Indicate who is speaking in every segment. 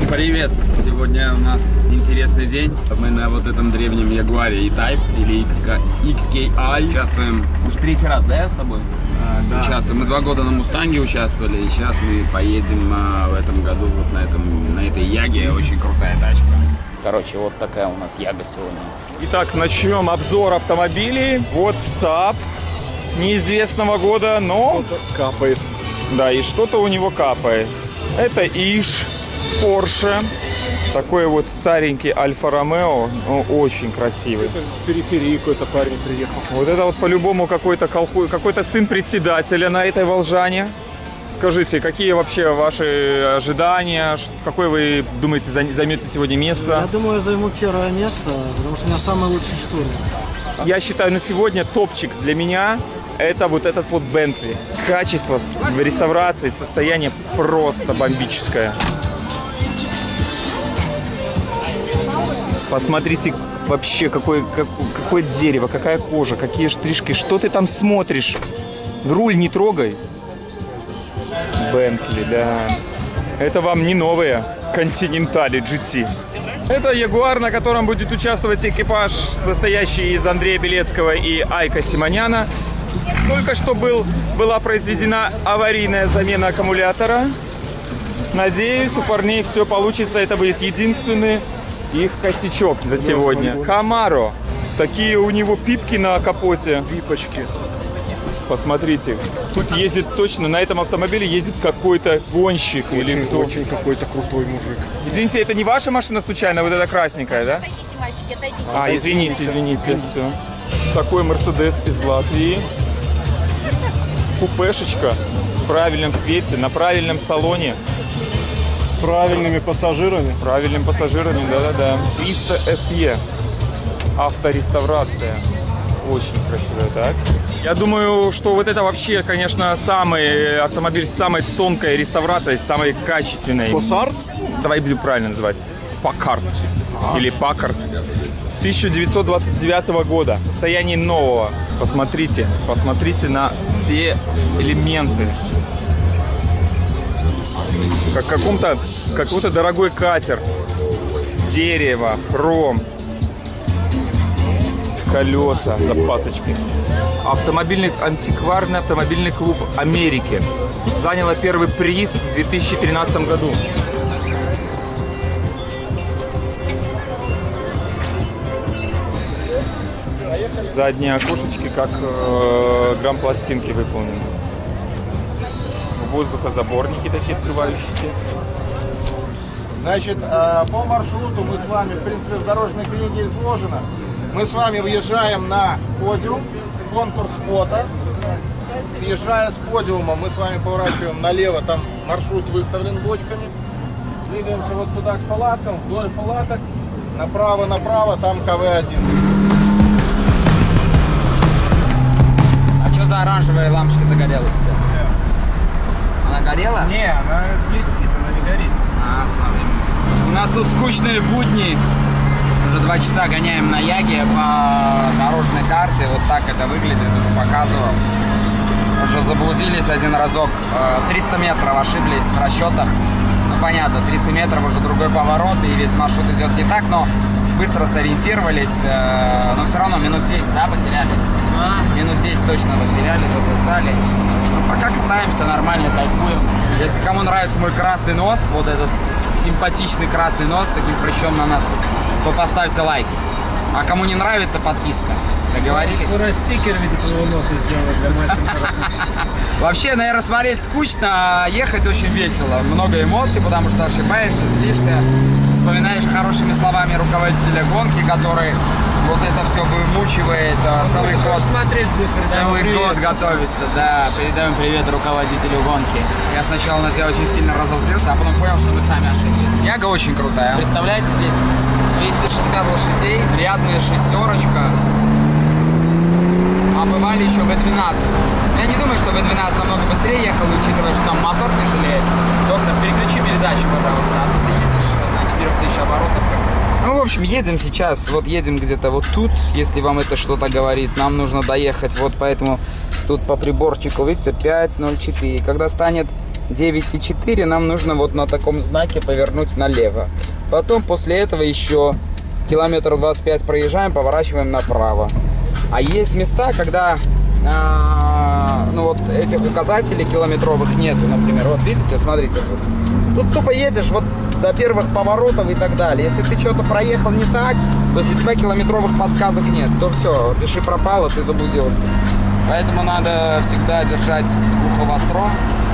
Speaker 1: Привет! Сегодня у нас интересный день. Мы на вот этом древнем Ягуаре E-Type или XKI участвуем. Уж третий раз, да, я с тобой? Да. Участвуем. Мы 2 года на Мустанге участвовали, и сейчас мы поедем в этом году вот на этой Яге. Очень крутая тачка. Короче, вот такая у нас Яга сегодня.
Speaker 2: Итак, начнем обзор автомобилей. Вот Saab неизвестного года, но
Speaker 3: капает.
Speaker 2: Да, и что-то у него капает. Это Иш, Porsche. Такой вот старенький Альфа Ромео, но очень красивый.
Speaker 3: Это с периферии какой-то парень приехал.
Speaker 2: Вот это вот по-любому какой-то сын председателя на этой Волжане. Скажите, какие вообще ваши ожидания? Какое вы думаете займете сегодня место?
Speaker 4: Я думаю, я займу первое место, потому что у меня самый лучший штурм.
Speaker 2: Я считаю, на сегодня топчик для меня это вот этот вот Bentley. Качество в реставрации, состояние просто бомбическое. Посмотрите вообще, какое дерево, какая кожа, какие штришки. Что ты там смотришь? Руль не трогай. Bentley, да. Это вам не новые Continental GT. Это Ягуар, на котором будет участвовать экипаж, состоящий из Андрея Белецкого и Айка Симоняна. Только что была произведена аварийная замена аккумулятора. Надеюсь, у парней все получится. Это будет единственный их косячок за сегодня. Camaro. Такие у него пипки на капоте.
Speaker 3: Пипочки.
Speaker 2: Посмотрите, тут ездит точно, на этом автомобиле ездит какой-то гонщик или кто.
Speaker 3: Очень какой-то крутой мужик.
Speaker 2: Извините, это не ваша машина случайно, вот эта красненькая, да?
Speaker 5: Отойдите, мальчики, отойдите.
Speaker 2: А, извините, все. Такой Мерседес из Латвии. Купешечка в правильном цвете, на правильном салоне.
Speaker 3: С правильными пассажирами.
Speaker 2: С правильными пассажирами, да-да-да. 300 SE. Автореставрация. Очень красивая, так? Я думаю, что вот это вообще, конечно, самый автомобиль с самой тонкой реставрацией, самой качественной.
Speaker 3: Passat?
Speaker 2: Давай буду правильно называть. Packard. Или Packard. 1929 года. Состояние нового. Посмотрите на все элементы. Как какой-то дорогой катер. Дерево, хром. Колеса, запасочки. Антикварный автомобильный клуб Америки. Заняла первый приз в 2013 году. Задние окошечки как грамм-пластинки выполнены. Воздухозаборники такие открывающиеся.
Speaker 6: Значит, по маршруту мы с вами, в принципе, в дорожной книге изложено. Мы с вами въезжаем на подиум, конкурс фото. Съезжая с подиума, мы с вами поворачиваем налево, там маршрут выставлен бочками. Двигаемся вот туда к палаткам, вдоль палаток. Направо, там КВ-1.
Speaker 1: А что за оранжевая лампочка загорелась у тебя? Она горела?
Speaker 2: Не, она блестит, она не горит.
Speaker 1: А, смотри. У нас тут скучные будни. Уже 2 часа гоняем на Яге по дорожной карте. Вот так это выглядит, уже показывал. Уже заблудились один разок. 300 метров ошиблись в расчетах. Ну, понятно, 300 метров уже другой поворот, и весь маршрут идет не так, но быстро сориентировались. Но все равно минут 10, да, потеряли? Минут 10 точно потеряли, тут ждали. Ну, пока катаемся, нормально, кайфуем. Если кому нравится мой красный нос, вот этот симпатичный красный нос с таким прыщом на носу, то поставьте лайк. А кому не нравится, подписка. Договорились?
Speaker 4: Скоро стикер в виде твоего носа сделать для мальчика.
Speaker 1: Вообще, наверное, смотреть скучно, а ехать очень весело. Много эмоций, потому что ошибаешься, злишься, вспоминаешь хорошими словами руководителя гонки, который вот это все вымучивает целый год готовится. Да, передаем привет руководителю гонки. Я сначала на тебя очень сильно разозлился, а потом понял, что мы сами ошиблись. Яга очень крутая. Представляете, здесь 260 лошадей, рядная шестерочка. А бывали еще V12. Я не думаю, что V12 намного быстрее ехал, учитывая, что там мотор тяжелее. Доктор, переключи передачу, пожалуйста, а то ты едешь на 4000 оборотов. Ну, в общем, едем сейчас, вот едем где-то вот тут, если вам это что-то говорит. Нам нужно доехать, вот поэтому тут по приборчику, видите, 5:04. Когда станет 9,4 нам нужно вот на таком знаке повернуть налево. Потом после этого еще километр 25 проезжаем, поворачиваем направо. А есть места, когда ну вот этих указателей километровых нету, например. Вот видите, смотрите, тут тупо едешь вот до первых поворотов и так далее. Если ты что-то проехал не так, то если у тебя километровых подсказок нет, то все, пиши пропало, ты заблудился. Поэтому надо всегда держать ухо востро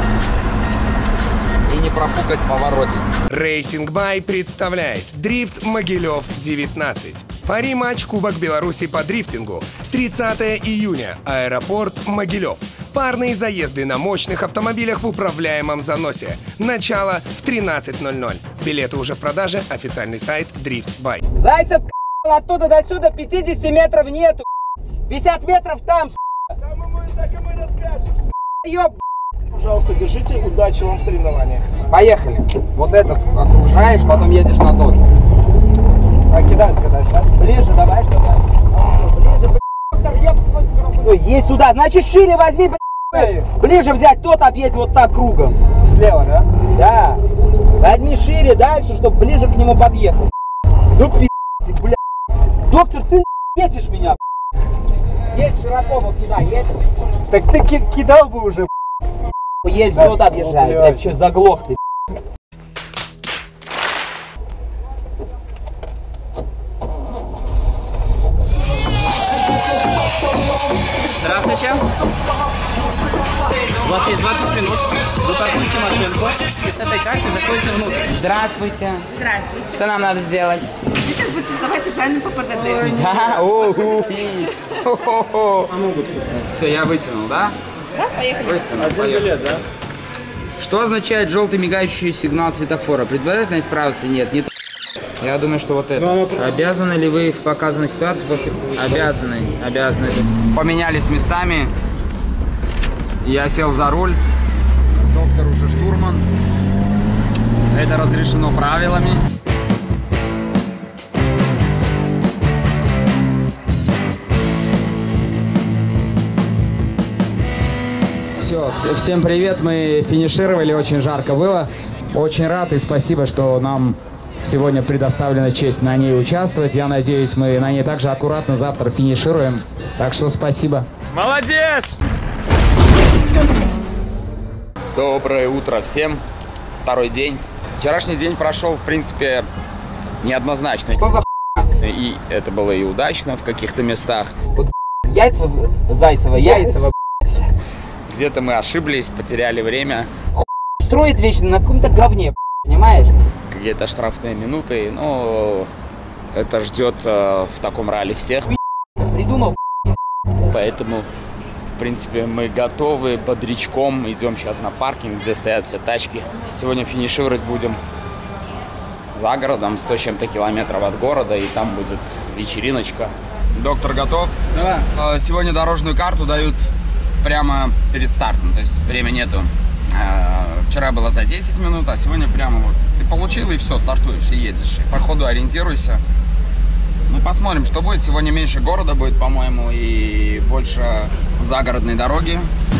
Speaker 1: и не профукать поворотик.
Speaker 5: Racing By представляет Дрифт Могилев 19. Пари-матч Кубок Беларуси по дрифтингу. 30 июня. Аэропорт Могилев. Парные заезды на мощных автомобилях в управляемом заносе. Начало в 13:00. Билеты уже в продаже. Официальный сайт Дрифт By.
Speaker 1: Зайцев оттуда до сюда 50 метров нету. 50 метров там.
Speaker 6: Там ему так и мы расскажем.
Speaker 1: Ёб.
Speaker 6: Пожалуйста, держите, удачи вам в соревнованиях.
Speaker 1: Поехали. Вот этот окружаешь, потом едешь на тот.
Speaker 6: А кидать когда сейчас?
Speaker 1: Ближе давай, чтобы... Ближе, Ой, есть сюда. Значит, шире возьми, ближе взять тот, объедь вот так кругом.
Speaker 6: Слева, да?
Speaker 1: Да. Возьми шире дальше, чтобы ближе к нему подъехал. Ну, ты, блядь. Доктор, ты бесишь меня, Едь широко вот туда, едь.
Speaker 6: Так ты кидал бы уже.
Speaker 1: Есть вот объезжает. Это что, заглох ты.
Speaker 7: Здравствуйте. У вас есть 20 минут. Вы паркуете машинку и с этой карты заходите внутрь.
Speaker 1: Здравствуйте.
Speaker 8: Здравствуйте.
Speaker 1: Что нам надо сделать?
Speaker 8: Вы сейчас будете сдавать экзамен по ПДД.
Speaker 1: Да, все, я вытянул, да?
Speaker 8: Да, поехали.
Speaker 1: Вытянул, поехали.
Speaker 3: да?
Speaker 1: Что означает желтый мигающий сигнал светофора? Предварительной исправности нет. Не Я думаю, что вот это. Обязаны ли вы в показанной ситуации после... Обязаны, обязаны. Поменялись местами. Я сел за руль. Доктор уже штурман. Это разрешено правилами. Все, всем привет. Мы финишировали, очень жарко было. Очень рад и спасибо, что нам сегодня предоставлена честь на ней участвовать. Я надеюсь, мы на ней также аккуратно завтра финишируем. Так что спасибо.
Speaker 2: Молодец!
Speaker 1: Доброе утро всем. Второй день. Вчерашний день прошел, в принципе, неоднозначно. Что за хуйня? И это было и удачно в каких-то местах. Вот, Зайцева, Яйцева. Где-то мы ошиблись, потеряли время. Строит вечно на каком-то говне, понимаешь? Какие-то штрафные минуты, но это ждет в таком ралли всех. Придумал. Поэтому, в принципе, мы готовы бодрячком. Идем сейчас на паркинг, где стоят все тачки. Сегодня финишировать будем за городом, 100 с чем-то километров от города, и там будет вечериночка. Доктор готов? Да. Сегодня дорожную карту дают прямо перед стартом, то есть времени нету. Вчера было за 10 минут, а сегодня прямо вот. Ты получил и все, стартуешь и едешь. По ходу ориентируйся. Ну, посмотрим, что будет. Сегодня меньше города будет, по-моему, и больше загородной дороги.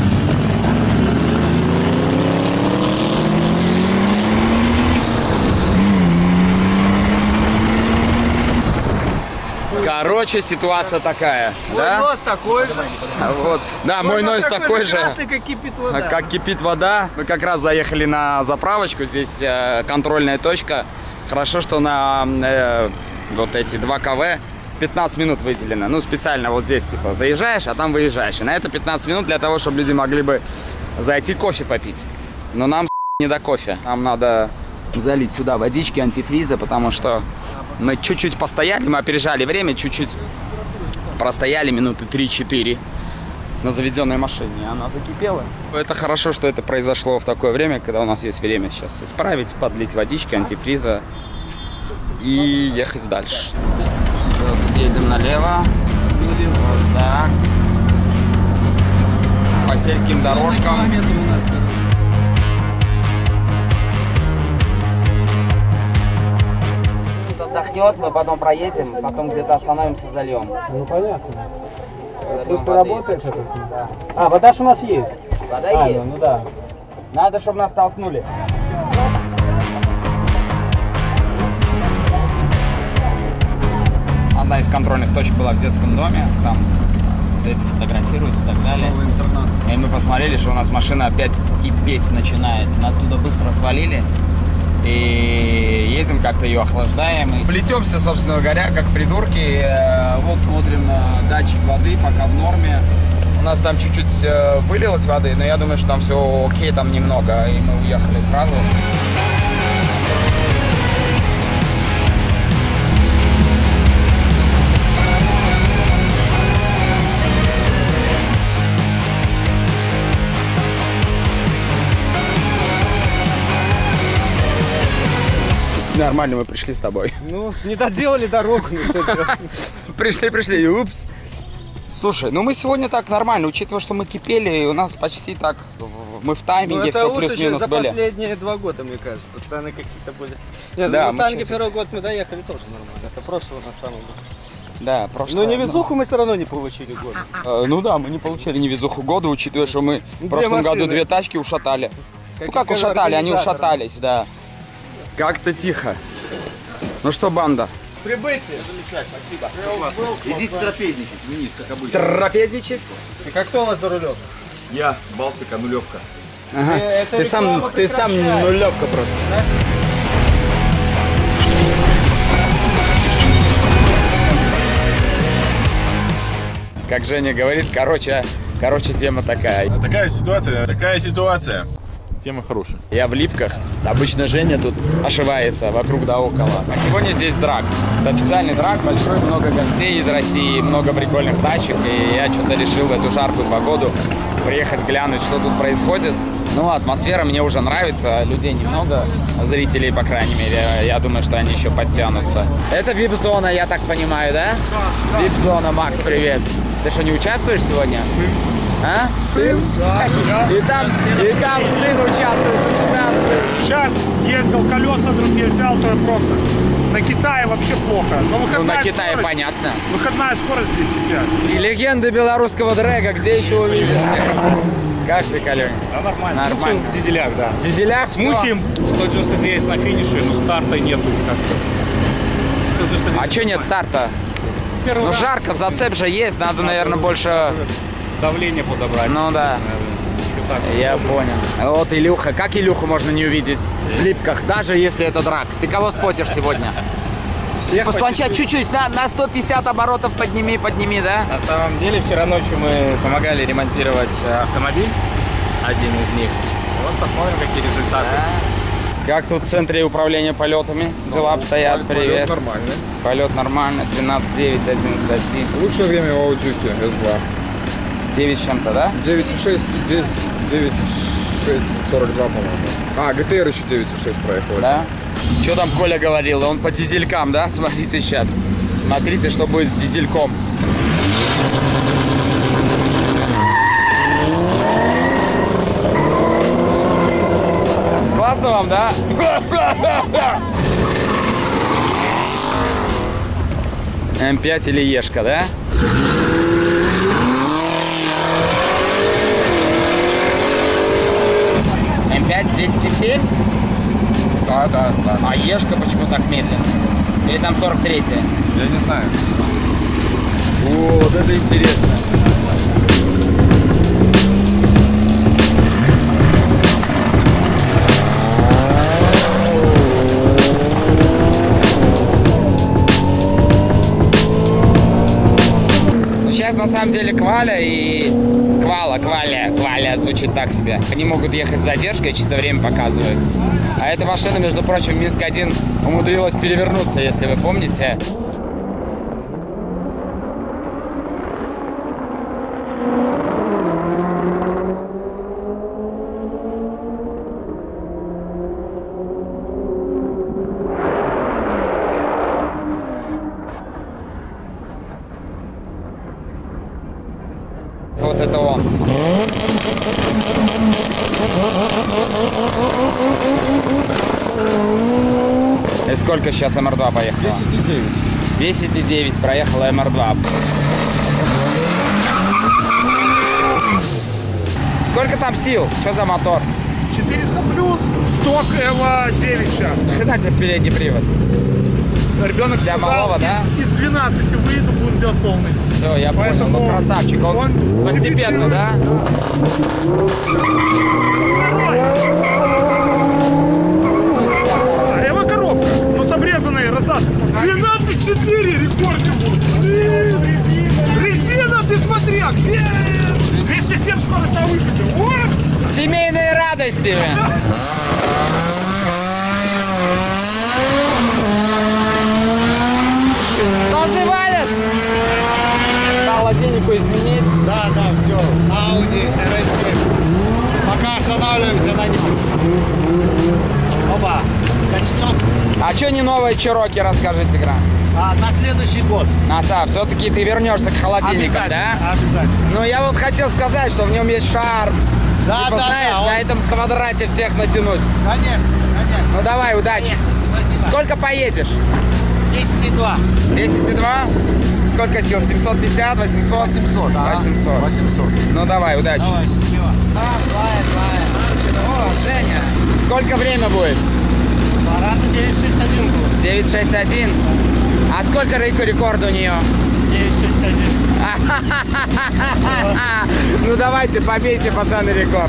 Speaker 1: Короче, ситуация такая.
Speaker 7: Мой нос такой же.
Speaker 1: Вот. Да, мой нос такой же.
Speaker 7: Как кипит вода.
Speaker 1: Как кипит вода. Мы как раз заехали на заправочку. Здесь контрольная точка. Хорошо, что на вот эти 2 КВ 15 минут выделено. Ну, специально вот здесь, типа, заезжаешь, а там выезжаешь. И на это 15 минут для того, чтобы люди могли бы зайти кофе попить. Но нам не до кофе. Нам надо залить сюда водички, антифриза, потому что мы чуть-чуть постояли, мы опережали время, чуть-чуть простояли минуты 3-4 на заведенной машине, и она закипела. Это хорошо, что это произошло в такое время, когда у нас есть время сейчас исправить, подлить водички, антифриза и ехать дальше. Все, тут едем налево. Вот так. По сельским дорожкам. Отдохнет, мы потом проедем, потом где-то остановимся, зальем.
Speaker 6: Ну понятно.
Speaker 1: Зальем
Speaker 6: Просто
Speaker 1: воды.
Speaker 6: работает это? Да. А, вода ж у нас есть.
Speaker 1: Вода есть.
Speaker 6: Ну да.
Speaker 1: Надо, чтобы нас толкнули. Одна из контрольных точек была в детском доме. Там дети фотографируются и так далее. И мы посмотрели, что у нас машина опять кипеть начинает. Мы оттуда быстро свалили. И едем, как-то ее охлаждаем. И плетемся, собственно говоря, как придурки. Вот смотрим на датчик воды, пока в норме. У нас там чуть-чуть вылилось воды, но я думаю, что там все окей, там немного. И мы уехали сразу. Нормально, мы пришли с тобой.
Speaker 3: Ну, не доделали дорогу, ну что делать?
Speaker 1: Пришли, и упс. Слушай, ну мы сегодня так нормально, учитывая, что мы кипели, и у нас почти так, мы в тайминге, все плюс-минус были.
Speaker 3: За последние 2 года, мне кажется, постоянно какие-то были. Нет,
Speaker 1: да,
Speaker 3: ну, Мустанги первый год мы доехали тоже нормально, это прошлого на самом деле.
Speaker 1: Да, прошлое.
Speaker 3: Но невезуху мы все равно не получили года.
Speaker 1: Ну да, мы не получили невезуху года, учитывая, что мы в прошлом году 2 тачки ушатали. Ну как ушатали, они ушатались, да. Как-то тихо. Ну что, банда?
Speaker 3: Прибытие.
Speaker 9: Идите трапезничать вниз, как обычно.
Speaker 1: Трапезничать?
Speaker 3: И как кто у вас за рулем?
Speaker 9: Я, Балтика, нулевка.
Speaker 1: Ага. Ты сам нулевка просто. Да? Как Женя говорит, короче, тема такая.
Speaker 2: Такая ситуация. Тема хорошая.
Speaker 1: Я в липках. Обычно Женя тут ошивается вокруг да около. А сегодня здесь драг. Это официальный драг, большой, много гостей из России, много прикольных тачек. И я что-то решил в эту жаркую погоду приехать глянуть, что тут происходит. Ну, атмосфера мне уже нравится, людей немного, зрителей, по крайней мере. Я думаю, что они еще подтянутся. Это вип-зона, я так понимаю, да? Да. Вип-зона, Макс, привет. Ты что, не участвуешь сегодня?
Speaker 3: Сын.
Speaker 1: А? Сын? Да. И там сын участвует.
Speaker 3: Сейчас съездил, колеса другие взял, то и Проксис. На Китае вообще плохо. Но
Speaker 1: ну, на Китае скорость, понятно.
Speaker 3: Выходная скорость 205.
Speaker 1: И легенды белорусского дрэга, где еще увидишь? Как ты, Калёнь?
Speaker 3: Да, нормально.
Speaker 1: Нормально.
Speaker 3: В дизелях, да.
Speaker 1: В дизелях?
Speaker 3: Мусим 199 на финише, но старта нету как-то.
Speaker 1: А что нет старта? Ну жарко, зацеп же есть, надо, наверное, больше...
Speaker 3: Давление подобрать.
Speaker 1: Ну да. Я понял. Вот Илюха. Как Илюху можно не увидеть в липках, даже если это драг? Ты кого спотишь сегодня? Послончать чуть-чуть, на 150 оборотов подними, да?
Speaker 2: На самом деле, вчера ночью мы помогали ремонтировать автомобиль, один из них. Вот посмотрим, какие результаты.
Speaker 1: Да. Как тут в центре управления полетами дела обстоят? Привет.
Speaker 3: Полет нормальный.
Speaker 1: Полет нормальный, 13.9, 11.1.
Speaker 3: Лучшее время в Аудюке S2.
Speaker 1: 9 с чем-то, да?
Speaker 3: 9.6, здесь 9.6, 42, по-моему. А, ГТР еще 9.6 проехал.
Speaker 1: Да? Что там Коля говорил? Он по дизелькам, да? Смотрите сейчас. Смотрите, что будет с дизельком. Классно вам, да? М5 или Ешка, да? М5 207?
Speaker 6: Да.
Speaker 1: А Ешка почему так медленно? Или там 43-я?
Speaker 6: Я не знаю.
Speaker 1: О, вот это интересно. Ну, сейчас на самом деле Кваля и... Кваля звучит так себе. Они могут ехать с задержкой, чисто время показывают. А эта машина, между прочим, в Минск-1 умудрилась перевернуться, если вы помните. Вот это он. И сколько сейчас МР2 поехала?
Speaker 3: 10.9.
Speaker 1: 10.9 проехала МР2. Сколько там сил? Что за мотор?
Speaker 3: 4 Сток Эва 9 сейчас.
Speaker 1: Хрена тебе передний привод.
Speaker 3: Ребенок
Speaker 1: Для
Speaker 3: сказал,
Speaker 1: малого, да?
Speaker 3: из 12 выйду, будем делать полный.
Speaker 1: Все, я понял.
Speaker 3: Поэтому
Speaker 1: Ну, красавчик. Он постепенно, да?
Speaker 3: А Эва коробка, ну с обрезанной раздаткой. 12,4 рекорд ему. Резина, ты смотри, а где? 207 скорость на выходе. Вот.
Speaker 1: Семейные радости. Называют? Холодильнику изменить.
Speaker 10: Да, все. Audi RS7. Пока останавливаемся на нем. Опа, начнем.
Speaker 1: А что не новая Чироки, расскажите, Гран?
Speaker 10: На следующий год.
Speaker 1: Все-таки ты вернешься к холодильникам, да?
Speaker 10: Обязательно.
Speaker 1: Ну, я вот хотел сказать, что в нем есть шар.
Speaker 10: Да,
Speaker 1: типа, знаешь, на этом квадрате всех натянуть.
Speaker 10: Конечно.
Speaker 1: Ну, давай, удачи.
Speaker 10: Спасибо.
Speaker 1: Сколько поедешь?
Speaker 10: 10,2.
Speaker 1: 10,2? Сколько сил? 750, 800?
Speaker 10: 800, ага. 800.
Speaker 1: Ну, давай, удачи.
Speaker 10: Давай, счастливо.
Speaker 1: О, Женя. Сколько время будет?
Speaker 7: 2 раза 961 было.
Speaker 1: 961. А сколько рекорда у нее?
Speaker 7: 961.
Speaker 1: Ну давайте, побейте, пацаны, рекорд.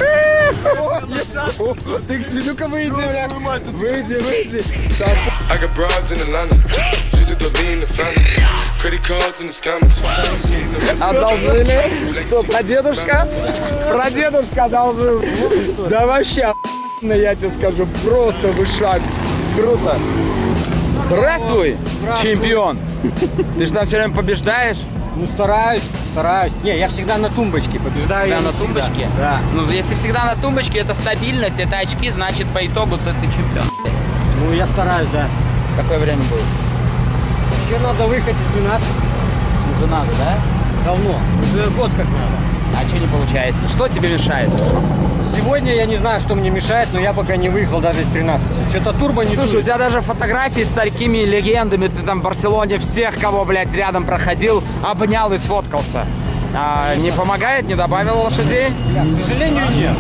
Speaker 1: Ты, ну-ка выйди, бля. Выйди.
Speaker 11: I got broads in Atlanta, just to lean the family. Credit cards in the scammers.
Speaker 1: Одолжили? Что, прадедушка? Прадедушка одолжил. Да вообще, я тебе скажу, просто вышаг. Круто. Здравствуй, чемпион. Ты же там все время побеждаешь?
Speaker 7: Ну, стараюсь. Не, я всегда на тумбочке побеждаю.
Speaker 1: Всегда на тумбочке?
Speaker 7: Да.
Speaker 1: Ну, если всегда на тумбочке, это стабильность, это очки, значит, по итогу ты чемпион.
Speaker 7: Ну, я стараюсь, да.
Speaker 1: Какое время будет?
Speaker 7: Еще надо выехать из 12.
Speaker 1: Уже надо, да?
Speaker 7: Давно. Уже год как надо.
Speaker 1: А что не получается? Что тебе мешает?
Speaker 7: Сегодня я не знаю, что мне мешает, но я пока не выехал даже из 13. Что-то турбо не
Speaker 1: Слушай, у тебя даже фотографии с такими легендами. Ты там в Барселоне всех, кого, блядь, рядом проходил, обнял и сфоткался. Не помогает? Не добавил лошадей?
Speaker 7: К сожалению, нет.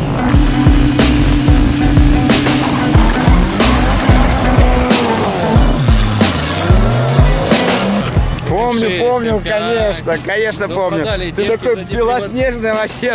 Speaker 1: Помню, конечно помню. Ты такой белоснежный вообще.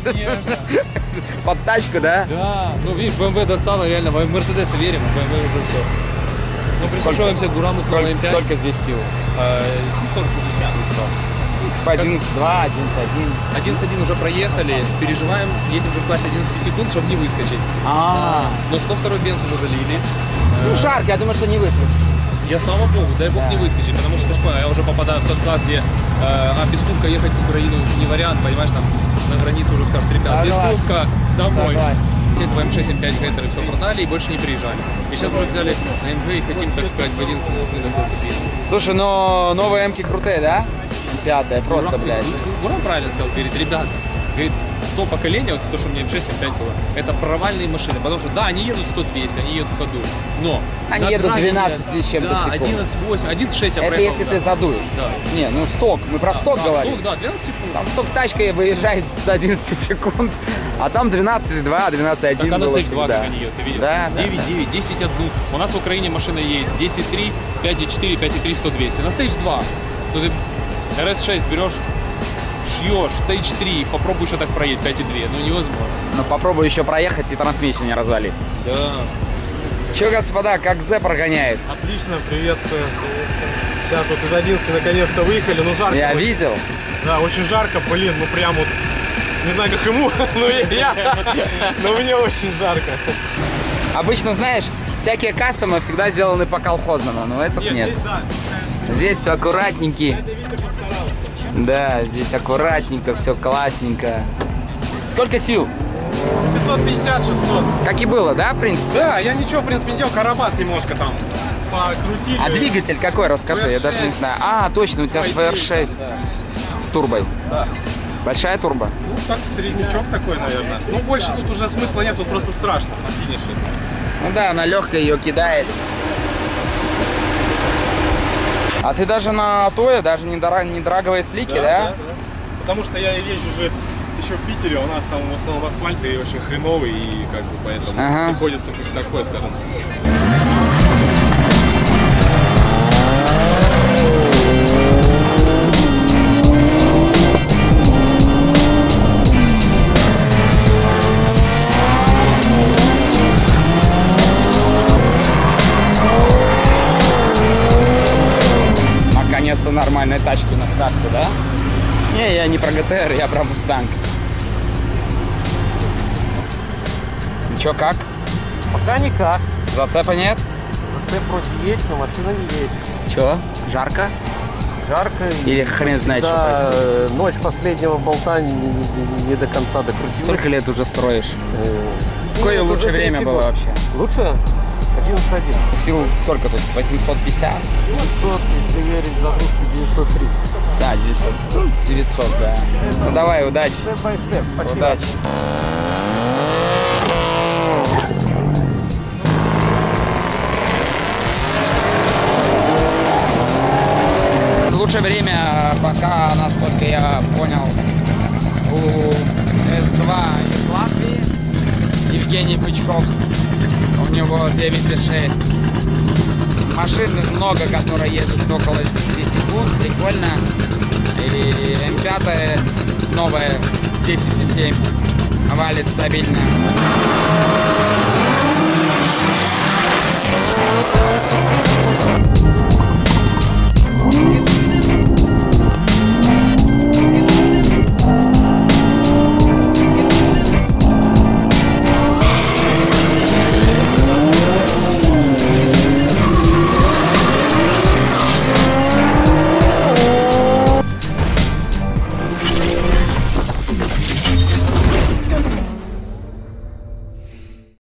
Speaker 1: Под тачку, да?
Speaker 12: Да, ну видишь, BMW достала реально, в Мерседес верим, в BMW уже все. Мы прислушиваемся к Дурану по M5.
Speaker 1: Сколько здесь сил?
Speaker 12: 740
Speaker 1: Типа 11.2, 11.1.
Speaker 12: 11.1 уже проехали, переживаем, едем уже в классе 11 секунд, чтобы не выскочить. Но 102 бенз уже залили.
Speaker 1: Ну жарко, я думаю, что не выскочить.
Speaker 12: Я, слава богу, дай бог не выскочить, потому что, ты ж понял, я уже попадаю в тот класс, где без кубка ехать в Украину не вариант, понимаешь, там на границу уже скажут, ребят, без кубка домой. Этого М6, М5 грейдеры все продали и больше не приезжали. И сейчас уже взяли на МГ и хотим, так сказать, в 11 секундах зацепиться.
Speaker 1: Слушай, но новые М-ки крутые, да? Пятая, просто, блядь.
Speaker 12: Гурам правильно сказал, говорит, ребята, говорит, то поколение, вот то, что у меня М6, М5 было, это провальные машины, потому что, да, они едут 100-200, они едут в ходу, но...
Speaker 1: Они едут 12 с чем-то
Speaker 12: да,
Speaker 1: секунд.
Speaker 12: 11-8, 11-6 я проехал.
Speaker 1: Это если ты задуешь.
Speaker 12: Да.
Speaker 1: Не, ну сток, мы про сток говорим.
Speaker 12: Сток, да, 12 секунд.
Speaker 1: Там сток тачкой выезжает с 11 секунд, а там 12.2, 12.1
Speaker 12: Так она
Speaker 1: было
Speaker 12: стоит 2, как они едут, ты видел?
Speaker 1: Да,
Speaker 12: 9.9, 10.1. У нас в Украине машина едет 10.3, 5.4, 5.3, 100-200. На Stage 2, то ты RS6 берешь, шьешь, Stage 3, попробуй еще так проедь, 5.2, ну невозможно.
Speaker 1: Ну попробуй еще проехать и трансмиссию не развалить.
Speaker 12: Да.
Speaker 1: Че, господа, как Зе прогоняет?
Speaker 13: Отлично, приветствую. Сейчас вот из 11 наконец-то выехали, но жарко.
Speaker 1: Я
Speaker 13: очень.
Speaker 1: видел.
Speaker 13: Да, очень жарко, блин, ну прям вот, не знаю, как ему, но мне очень жарко.
Speaker 1: Обычно, знаешь, всякие кастомы всегда сделаны по-колхозному, но этот нет.
Speaker 13: Здесь, да.
Speaker 1: Здесь все аккуратненький. Да, здесь аккуратненько, все классненько. Сколько сил?
Speaker 13: 550-600.
Speaker 1: Как и было, да, в принципе?
Speaker 13: Да, я ничего, в принципе, не делал, карабас немножко там покрутили.
Speaker 1: А двигатель какой, расскажи, я даже не знаю. А, точно, у тебя же VR6 с турбой.
Speaker 13: Да.
Speaker 1: Большая турбо?
Speaker 13: Ну, так, среднячок такой, наверное. Ну, больше тут уже смысла нет, тут просто страшно на финише.
Speaker 1: Ну да, она легкая, ее кидает. А ты даже на Тое, даже не драговые слики, да?
Speaker 13: Да. Потому что я езжу уже еще в Питере, у нас там в основном асфальт и очень хреновый, и как бы поэтому приходится как такое, скажем.
Speaker 1: Наконец-то нормальные тачки на старте, да? Не, я не про ГТР, я про Мустанг. Ну чё, как?
Speaker 14: Пока никак.
Speaker 1: Зацепа нет?
Speaker 14: Зацеп вроде есть, но машина не едет.
Speaker 1: Чё? Жарко?
Speaker 14: Жарко.
Speaker 1: Или хрен знает, что происходит?
Speaker 14: Ночь последнего болта не до конца докрутилась.
Speaker 1: Сколько лет уже строишь? Какое лучшее время было вообще?
Speaker 14: Лучше? 11.1.
Speaker 1: Сил сколько тут? 850?
Speaker 14: 900, если верить загрузке 930.
Speaker 1: Да, 900. 900, да. Ну давай, удачи.
Speaker 14: Степ-бай-степ. Спасибо.
Speaker 1: Удачи. Лучшее время, пока, насколько я понял, у С2 из Латвии, Евгений Бычков, у него 9,6. Машин много, которые едут около 10 секунд, прикольно. И М5 новая 10,7 валит стабильно.